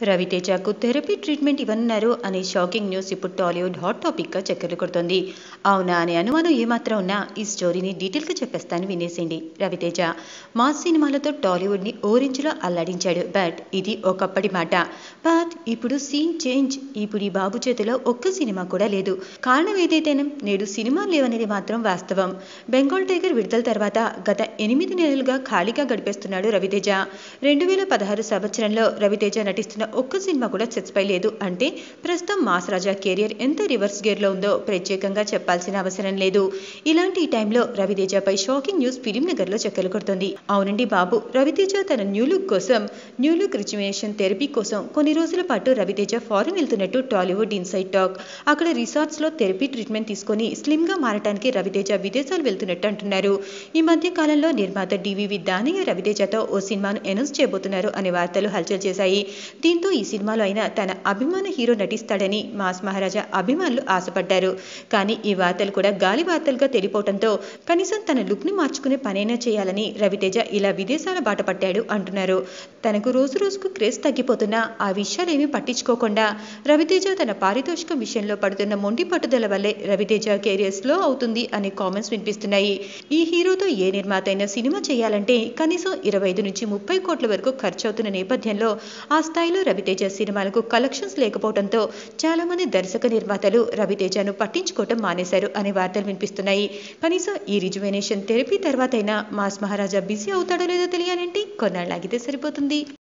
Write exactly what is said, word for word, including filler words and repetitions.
రవితేజకు therapy treatment ఇవ్వనున్నారు అనే shocking news ఇప్పుడు టాలీవుడ్ హాట్ టాపిక్గా చక్కర్లు కొడుతోంది. అవునా అనే అనుమానం ఏమాత్రం ఉన్నా ఈ స్టోరీని డీటెయిల్గా చెప్పేస్తాను, వినేసేయండి. రవితేజ మాస్ సినిమాలతో టాలీవుడ్ని ఓరెంజ్లో అల్లాడించాడు. బట్ ఇది ఒకప్పటి మాట. బట్ ఇప్పుడు సీన్ చేంజ్. ఇప్పుడు ఈ బాబు చేతిలో ఒక్క సినిమా కూడా లేదు. కారణం ఏదైతేనే నేడు సినిమాలు లేవనేది మాత్రం వాస్తవం. బెంగాల్ టైగర్ విడుదల తర్వాత గత ఎనిమిది నెలలుగా ఖాళీగా గడిపేస్తున్నాడు రవితేజ. రెండు వేల పదహారు సంవత్సరంలో రవితేజ నటిస్తున్న ఒక్క సినిమా కూడా సెట్స్ పై లేదు. అంటే ప్రస్తుతం మాస్ రాజా కెరియర్ ఎంత రివర్స్ గేర్ లో ఉందో ప్రత్యేకంగా చెప్పాల్సిన అవసరం లేదు. ఇలాంటి ఈ టైంలో రవితేజపై షాకింగ్ న్యూస్ ఫిలిం నగర్ లో చక్కర్లు కొడుతోంది. అవునండి బాబు, రవితేజ తన న్యూ లుక్ కోసం న్యూ లుక్ రిజువేషన్ థెరపీ కోసం కొన్ని రోజుల పాటు రవితేజ ఫారెన్ వెళ్తున్నట్టు టాలీవుడ్ ఇన్సైడ్ టాక్. అక్కడ రిసార్ట్స్ లో థెరపీ ట్రీట్మెంట్ తీసుకుని స్లిమ్ గా మారటానికి రవితేజ విదేశాలు వెళ్తున్నట్టు అంటున్నారు. ఈ మధ్య కాలంలో నిర్మాత డివివి దానయ్య రవితేజతో ఓ సినిమాను అనౌన్స్ చేయబోతున్నారు అనే వార్తలు హల్చల్ చేశాయి. దీంతో ఈ సినిమాలో అయినా తన అభిమాన హీరో నటిస్తాడని మాస్ మహారాజా అభిమానులు ఆశపడ్డారు. కానీ ఈ వార్తలు కూడా గాలి వార్తలుగా తెలిపోవడంతో కనీసం తన లుక్ ని మార్చుకునే పనైనా చేయాలని రవితేజ ఇలా విదేశాల బాట పట్టాడు అంటున్నారు. తనకు రోజు రోజుకు క్రేజ్ తగ్గిపోతున్నా ఆ విషయాలేమీ పట్టించుకోకుండా రవితేజ తన పారితోషికం విషయంలో పడుతున్న మొండి పట్టుదల వల్లే రవితేజ కెరియర్ స్లో అవుతుంది అనే కామెంట్స్ వినిపిస్తున్నాయి. ఈ హీరోతో ఏ నిర్మాత అయినా సినిమా చేయాలంటే కనీసం ఇరవై ఐదు నుంచి ముప్పై కోట్ల వరకు ఖర్చు అవుతున్న నేపథ్యంలో ఆ స్థాయిలో రవితేజ సినిమాలకు కలెక్షన్స్ లేకపోవడంతో చాలా మంది దర్శక నిర్మాతలు రవితేజను పట్టించుకోవటం మానేశారు అనే వార్తలు వినిపిస్తున్నాయి. కనీసం ఈ రిజువనేషన్ థెరపీ తర్వాతైనా మాస్ మహారాజా బిజీ అవుతాడో లేదో తెలియాలంటే కొన్నాళ్ళాగితే సరిపోతుంది.